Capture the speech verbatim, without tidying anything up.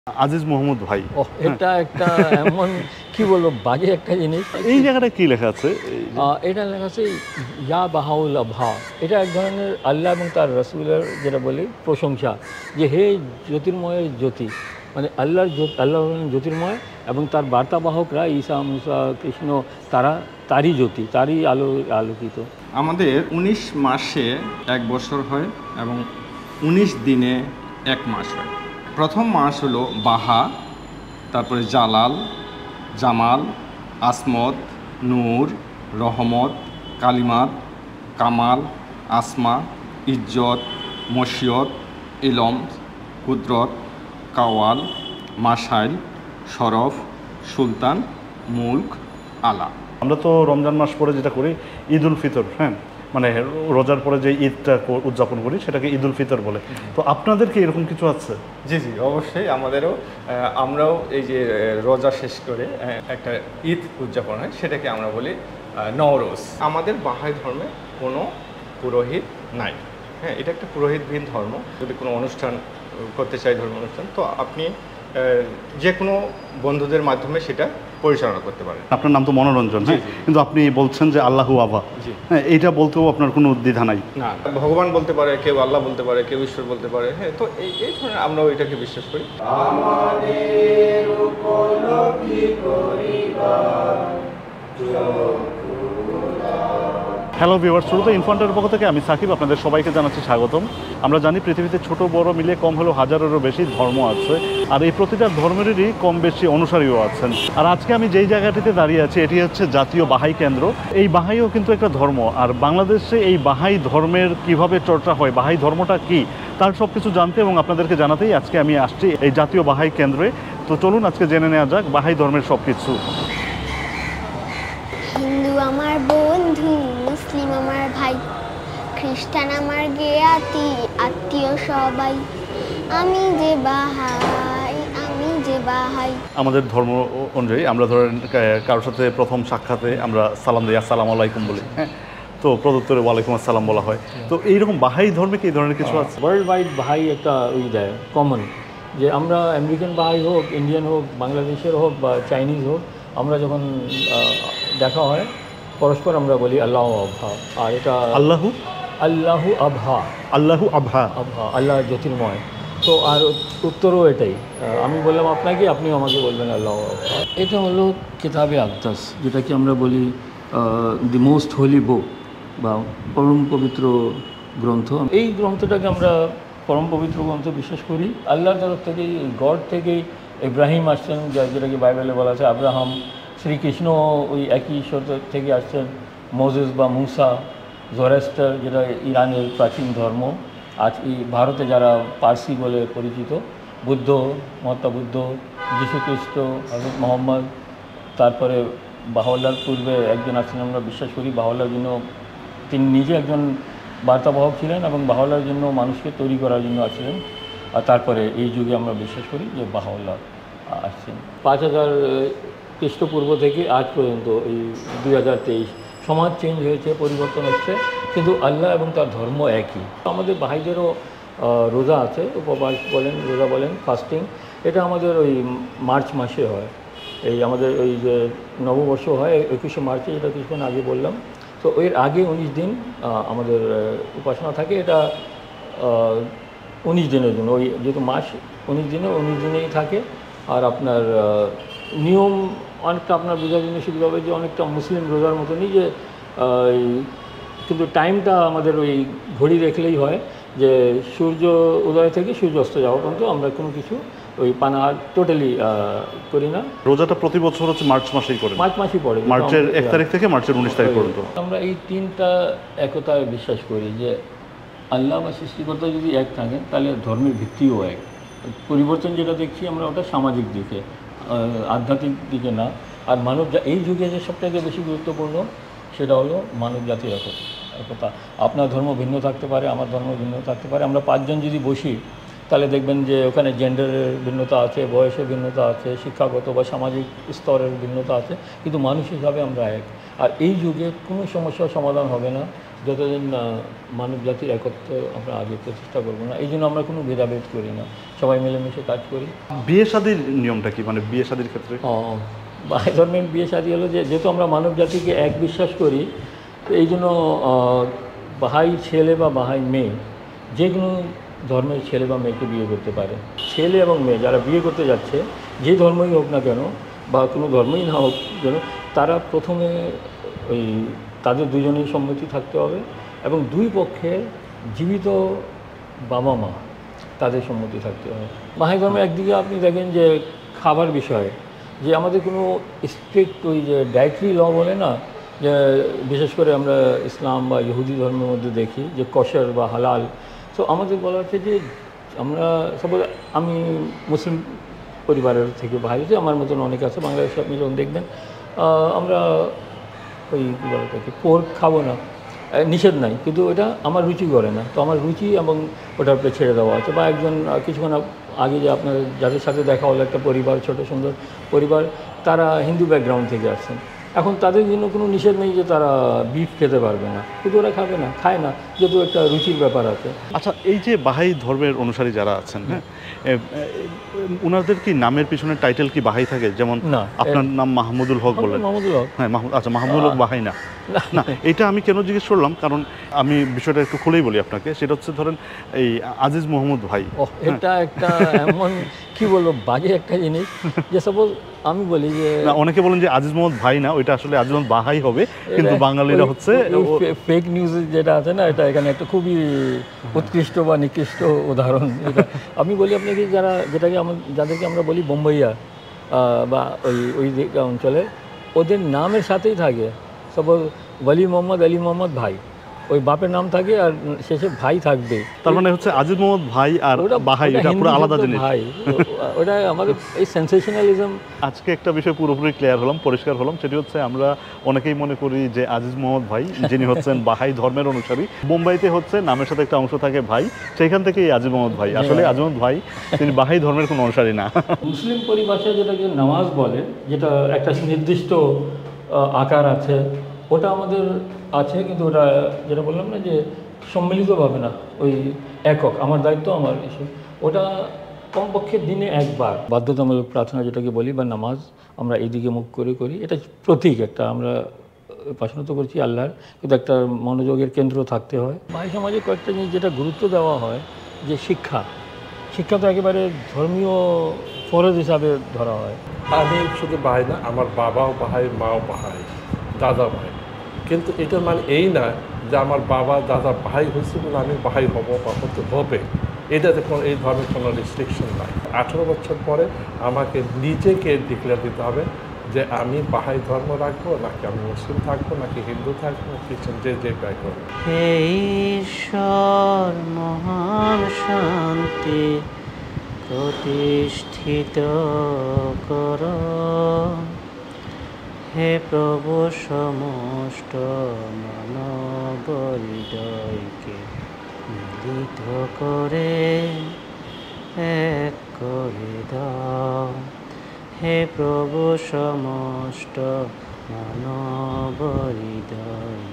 আজিজ মোহাম্মদ ভাই। ও এটা একটা এমন কি বলবো বাজে একটা জিনিস। এই জায়গাটা কি লেখা আছে? এটা লেখা আছে ইয়া বাহাউল আভা। এটা এক ধরনের আল্লাহ এবং তার রসুলের যেটা বলি প্রশংসা, যে হে জ্যোতির্ময়ের জ্যোতি, মানে আল্লাহর আল্লাহ জ্যোতির্ময় এবং তার বার্তাবাহকরা ঈসা মুসা কৃষ্ণ তারা তারই জ্যোতি, তারই আলো আলোকিত। আমাদের উনিশ মাসে এক বছর হয় এবং উনিশ দিনে এক মাস হয়। প্রথম মাস হলো বাহা, তারপরে জালাল, জামাল, আসমত, নূর, রহমত, কালিমাত, কামাল, আসমা, ইজ্জত, মশিয়ত, ইলম, কুদরত, কাওয়াল, মাসাইল, শরফ, সুলতান, মুলক, আলা। আমরা তো রমজান মাস পরে যেটা করি ঈদ উল ফিতর, হ্যাঁ, মানে রোজার পরে যে ঈদটা উদযাপন করি সেটাকে ঈদ উল ফিতর বলে। তো আপনাদের কি এরকম কিছু আছে? জি জি অবশ্যই, আমাদেরও আমরাও এই যে রোজা শেষ করে একটা ঈদ উদযাপন হয়, সেটাকে আমরা বলি নওরোজ। আমাদের বাহাই ধর্মে কোনো পুরোহিত নাই, হ্যাঁ, এটা একটা পুরোহিতবিহীন ধর্ম। যদি কোনো অনুষ্ঠান করতে চাই, ধর্ম অনুষ্ঠান, তো আপনি যে কোনো বন্ধুদের মাধ্যমে সেটা পরিচালনা করতে পারেন। আপনার নাম তো মনোরঞ্জন, হ্যাঁ, কিন্তু আপনি বলছেন যে আল্লাহু আভা, হ্যাঁ, এইটা বলতেও আপনার কোনো দ্বিধা নাই? না, ভগবান বলতে পারে, কেউ আল্লাহ বলতে পারে, কেউ ঈশ্বর বলতে পারে, হ্যাঁ, তো এই এই ধরনের আমরাও এটাকে বিশ্বাস করি। আমাদের উপলব্ধি করিবার। হ্যালো ভিউয়ার্স, শুরুতে ইনফন্টের পক্ষ থেকে আমি সাকিব আপনাদের সবাইকে জানাচ্ছি স্বাগতম। আমরা জানি পৃথিবীতে ছোট বড় মিলে কম হলেও হাজারেরও বেশি ধর্ম আছে, আর এই প্রতিটা ধর্মেরই কম বেশি অনুসারীও আছেন। আর আজকে আমি যেই জায়গাটিতে দাঁড়িয়ে আছি এটি হচ্ছে জাতীয় বাহাই কেন্দ্র। এই বাহাইও কিন্তু একটা ধর্ম, আর বাংলাদেশে এই বাহাই ধর্মের কিভাবে চর্চা হয়, বাহাই ধর্মটা কি, তার সব কিছু জানতে এবং আপনাদেরকে জানাতেই আজকে আমি আসছি এই জাতীয় বাহাই কেন্দ্রে। তো চলুন আজকে জেনে নেওয়া যাক বাহাই ধর্মের সব কিছু। হিন্দু আমার বন্ধু, মুসলিম আমার ভাই, খ্রিস্টান আমার জ্ঞাতি, আত্মীয় সবাই, আমি যে বাহাই, আমি যে বাহাই। আমাদের ধর্ম অনুযায়ী আমরা ধরেন কারোর সাথে প্রথম সাক্ষাতে আমরা সালাম দিই, আসসালামু আলাইকুম বলি, হ্যাঁ, তো প্রদত্তরে ওয়ালাইকুম আসসালাম বলা হয়। তো এইরকম বাহাই ধর্মে কি এই ধরনের কিছু আছে? ওয়ার্ল্ড ওয়াইড বাহাই একটা ওই দেয় কমন, যে আমরা আমেরিকান বাহাই হোক, ইন্ডিয়ান হোক, বাংলাদেশের হোক বা চাইনিজ হোক, আমরা যখন দেখা হয় পরস্পর আমরা বলি আল্লাহ আভা। আর এটা আল্লাহু আল্লাহু আভা, আল্লাহু আভা, আভা আল্লাহ জ্যোতির্ময়। তো আর উত্তরও এটাই, আমি বললাম আপনাকে, আপনিও আমাকে বলবেন আল্লাহ আভা। এটা হলো কিতাবে আকদাস, যেটাকে আমরা বলি দি মোস্ট হোলি বুক বা পরম পবিত্র গ্রন্থ। এই গ্রন্থটাকে আমরা পরম পবিত্র গ্রন্থ বিশ্বাস করি। আল্লাহর তরফ থেকেই, গড থেকেই ইব্রাহিম আসছেন, যেটাকে বাইবেলে বলা আছে আব্রাহাম। শ্রীকৃষ্ণ ওই একই ঈশ্বর থেকে আসছেন। মোজেস বা মুসা, জোরাস্টার যেটা ইরানের প্রাচীন ধর্ম, আজ এই ভারতে যারা পার্সি বলে পরিচিত, বুদ্ধ, মহাত্মা বুদ্ধ, যীশুখ্রিস্ট, হযরত মুহাম্মদ, তারপরে বাহাউল্লাহর পূর্বে একজন আছেন আমরা বিশ্বাস করি বাহাউল্লাহর জন্য, তিনি নিজে একজন বার্তাবাহক ছিলেন এবং বাহাউল্লাহর জন্য মানুষকে তৈরি করার জন্য আসছিলেন। আর তারপরে এই যুগে আমরা বিশ্বাস করি যে বাহাউল্লাহ আসছেন। পাঁচ হাজার খ্রিস্টপূর্ব থেকে আজ পর্যন্ত এই দুই হাজার তেইশ সমাজ চেঞ্জ হয়েছে, পরিবর্তন হচ্ছে, কিন্তু আল্লাহ এবং তার ধর্ম একই। আমাদের বাহাইদেরও রোজা আছে, উপবাস বলেন, রোজা বলেন, ফাস্টিং। এটা আমাদের ওই মার্চ মাসে হয়। এই আমাদের ওই যে নববর্ষ হয় একুশে মার্চে, যেটা কিছুক্ষণ আগে বললাম। তো এর আগে উনিশ দিন আমাদের উপাসনা থাকে। এটা উনিশ দিনের জন্য, ওই যেহেতু মাস উনিশ দিনে উনিশ দিনেই থাকে। আর আপনার নিয়ম অনেকটা আপনার বোঝার জন্য সুবিধা হবে, যে অনেকটা মুসলিম রোজার মতনই, যে কিন্তু টাইমটা আমাদের ওই ঘড়ি দেখলেই হয়, যে সূর্য উদয় থেকে সূর্য অস্ত যাওয়া পর্যন্ত আমরা কোনো কিছু ওই পানা টোটালি করি না। রোজাটা প্রতি বছর হচ্ছে মার্চ মাসেই করে, মার্চ মাসেই পড়ে, মার্চের এক তারিখ থেকে মার্চের উনিশ তারিখ পর্যন্ত। আমরা এই তিনটা একতায় বিশ্বাস করি, যে আল্লাহ বা সৃষ্টিকর্তা যদি এক থাকেন তাহলে ধর্মের ভিত্তিও এক। পরিবর্তন যেটা দেখছি আমরা ওটা সামাজিক দিকে, আধ্যাত্মিক দিকে না। আর মানব, এই যুগে যে সবথেকে বেশি গুরুত্বপূর্ণ সেটা হলো মানব জাতির একতা। আপনার ধর্ম ভিন্ন থাকতে পারে, আমার ধর্ম ভিন্ন থাকতে পারে। আমরা পাঁচজন যদি বসি তাহলে দেখবেন যে ওখানে জেন্ডারের ভিন্নতা আছে, বয়সের ভিন্নতা আছে, শিক্ষাগত বা সামাজিক স্তরের ভিন্নতা আছে, কিন্তু মানুষ হিসাবে আমরা এক। আর এই যুগে কোনো সমস্যার সমাধান হবে না যতদিন মানব জাতির একত্র আমরা আগে প্রচেষ্টা করবো না, এই জন্য আমরা কোনো ভেদাভেদ করি না, সবাই মিলেমিশে কাজ করি। বিয়ে শাদীর নিয়মটা কি, মানে বিয়ে শাদীর ক্ষেত্রে? ও বাহাই ধর্মের বিয়ে শাদী হলো যে যেহেতু আমরা মানব জাতিকে এক বিশ্বাস করি, তো এই জন্য বাহাই ছেলে বা বাহাই মেয়ে যে কোনো ধর্মের ছেলে বা মেয়েকে বিয়ে করতে পারে। ছেলে এবং মেয়ে যারা বিয়ে করতে যাচ্ছে, যে ধর্মই হোক না কেন বা কোনো ধর্মই না হোক যেন, তারা প্রথমে ওই তাদের দুজনের সম্মতি থাকতে হবে এবং দুই পক্ষের জীবিত বাবা মা তাদের সম্মতি থাকতে হবে। বাহাই ধর্মে একদিকে আপনি দেখেন যে খাবার বিষয়ে যে আমাদের কোনো স্ট্রিক্ট ওই যে ডায়েটরি ল বলে না, যে বিশেষ করে আমরা ইসলাম বা ইহুদি ধর্মের মধ্যে দেখি যে কশার বা হালাল। তো আমাদের বলা হচ্ছে যে আমরা সাপোজ আমি মুসলিম পরিবারের থেকে বাইরে, আমার মতন অনেক আছে বাংলাদেশে, আপনি যখন দেখবেন আমরা ওই কী বলে থাকি পোর্ক খাবো না, নিষেধ নাই, কিন্তু ওটা আমার রুচি করে না, তো আমার রুচি এবং ওটার উপরে ছেড়ে দেওয়া আছে। বা একজন কিছুক্ষণ আগে যে আপনার যাদের সাথে দেখা হলো একটা পরিবার, ছোট সুন্দর পরিবার, তারা হিন্দু ব্যাকগ্রাউন্ড থেকে আসছেন, এখন তাদের জন্য কোনো নিষেধ নেই যে তারা বিফ খেতে পারবে না, কিন্তু ওরা খাবে না, খায় না, যেহেতু একটা রুচির ব্যাপার আছে। আচ্ছা, এই যে বাহাই ধর্মের অনুসারী যারা আছেন, হ্যাঁ, ওনাদের কি নামের পিছনে টাইটেল কি বাহাই থাকে? যেমন না, আপনার নাম মাহমুদুল হক বললেন। মাহমুদুল হক, হ্যাঁ, মাহমুদ, আচ্ছা মাহমুদুল হক বাহাই না? না, এটা আমি কেন জিজ্ঞেস করলাম, কারণ আমি বিষয়টা একটু খুলেই বলি আপনাকে। সেটা হচ্ছে ধরেন এই আজিজ মোহাম্মদ ভাই, এটা একটা এমন কি বলবো বাজে একটা জিনিস যে সাপোজ আমি বলি যে না, অনেকে বলেন যে আজিজ মোহাম্মদ ভাই না, ওইটা আসলে আজিজ মোহাম্মদ বাহাই হবে, কিন্তু বাঙালিরা হচ্ছে ফেক নিউজ যেটা আছে না, এটা এখানে একটা খুবই উৎকৃষ্ট বা নিকৃষ্ট উদাহরণ। এটা আমি বলি আপনাকে, যারা যেটাকে আমরা যাদেরকে আমরা বলি বোম্বাইয়া বা ওই ওই অঞ্চলে, ওদের নামের সাথেই থাকে সাপোজ ওয়ালি মোহাম্মদ, আলী মোহাম্মদ ভাই, ওই বাপের নাম থাকে আর শেষে ভাই থাকবে। তার মানে হচ্ছে আজিজ মোহাম্মদ ভাই আর বাহাই এটা পুরো আলাদা জিনিস ভাই, ওটা আমাদের এই সেন্সেশনালিজম। আজকে একটা বিষয় পুরোপুরি ক্লিয়ার হলাম, পরিষ্কার হলাম, সেটি হচ্ছে আমরা অনেকেই মনে করি যে আজিজ মোহাম্মদ ভাই যিনি হচ্ছেন বাহাই ধর্মের অনুসারী, বোম্বাইতে হচ্ছে নামের সাথে একটা অংশ থাকে ভাই, সেইখান থেকেই আজিজ মোহাম্মদ ভাই। আসলে আজিজ মোহাম্মদ ভাই তিনি বাহাই ধর্মের কোনো অনুসারী না। মুসলিম পরিভাষায় যেটাকে নামাজ বলে, যেটা একটা নির্দিষ্ট আকার আছে, ওটা আমাদের আছে, কিন্তু ওটা যেটা বললাম না যে সম্মিলিতভাবে না, ওই একক আমার দায়িত্ব আমার এসে, ওটা কমপক্ষে দিনে একবার বাধ্যতামূলক প্রার্থনা যেটাকে বলি বা নামাজ, আমরা এইদিকে মুখ করে করি। এটা প্রতীক একটা, আমরা উপাসনা তো করছি আল্লাহর, কিন্তু একটা মনোযোগের কেন্দ্র থাকতে হয়। বাই সমাজে কয়েকটা জিনিস যেটা গুরুত্ব দেওয়া হয়, যে শিক্ষা শিক্ষা তো একেবারে ধর্মীয় ফরজ হিসাবে ধরা হয়। আমি শুধু ভাই না, আমার বাবাও ভাই, মাও ভাই, দাদা ভাই, কিন্তু এটা মানে এই না যে আমার বাবা দাদা ভাই হয়েছে বলে আমি ভাই হব বা হতে হবে, এটাতে কোনো এই ধরনের কোনো রেস্ট্রিকশন নাই। আঠেরো বছর পরে আমাকে নিজেকে ডিক্লেয়ার দিতে হবে যে আমি বাহাই ধর্ম রাখবো, নাকি আমি মুসলিম থাকবো, নাকি হিন্দু থাকবো, খ্রিস্টান, যে যে গাই করবো। হে ঈশ্বর মহান শান্তি প্রতিষ্ঠিত কর, হে প্রভু সমস্ত মানব হৃদয়কে মিলিত করে এক করে দাও, হে প্রভু সমস্ত মানব হৃদয়।